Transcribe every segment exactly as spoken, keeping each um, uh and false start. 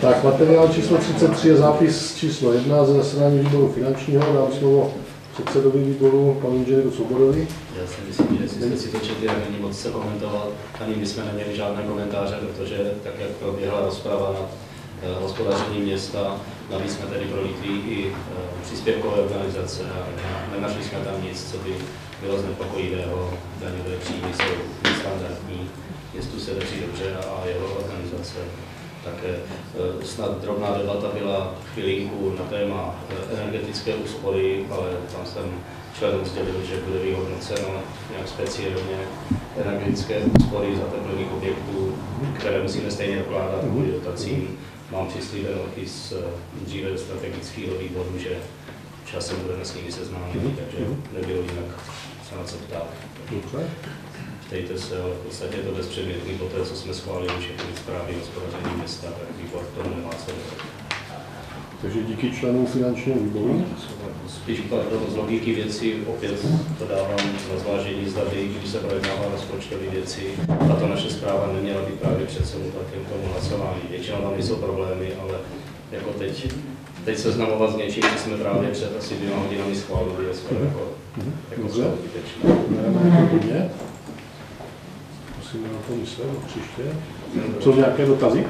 Tak, materiál číslo třicet tři je zápis číslo jedna ze zasedání výboru finančního. Dám slovo předsedovi výboru, panu inženýru Svobodovi. Já si myslím, že jestli jste si to četli, tak není moc se komentovat. Ani my jsme neměli žádné komentáře, protože tak, jak proběhla rozprava nad uh, hospodařením města, navíc jsme tedy prolítli i uh, příspěvkové organizace a nenašli jsme tam nic, co by bylo znepokojivého. Daňové příjmy jsou nestandardní, městu se daří dobře a jeho organizace také. Snad drobná debata byla chvilinku na téma energetické úspory, ale tam jsem členům sdělil, že bude vyhodnoceno nějak speciálně energetické úspory zateplených objektů, které musíme stejně dokládat kvůli dotacím. Mám přislíbeno i z dříve strategického výboru, že časem budeme s nimi seznámeni, takže nebylo jinak se na co ptát. Ptejte se, ale v podstatě je to bezpředmětný. Po té, co jsme schválili všechny zprávy hospodaření města, tak výbor k tomu nemá co dělat. Takže díky členům finančního výboru. Spíš pardon, z logiky věci opět to dávám na zvážení, zda by, když se projednává rozpočtové věci, a to naše zpráva neměla být právě před sebou takým tomu hlasování. Většinou tam nejsou problémy, ale jako teď, teď seznamovat s něčím, co jsme právě před asi dvěma hodinami schválili, je skoro jako, jako zbytečné. Musíme na to myslet příště. Jsou nějaké dotazy?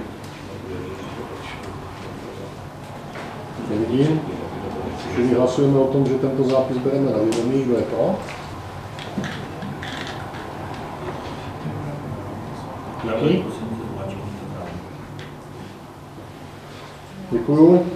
Nevidím. Všichni hlasujeme o tom, že tento zápis bereme na vědomí. Kdo je pro? Díky. Děkuju.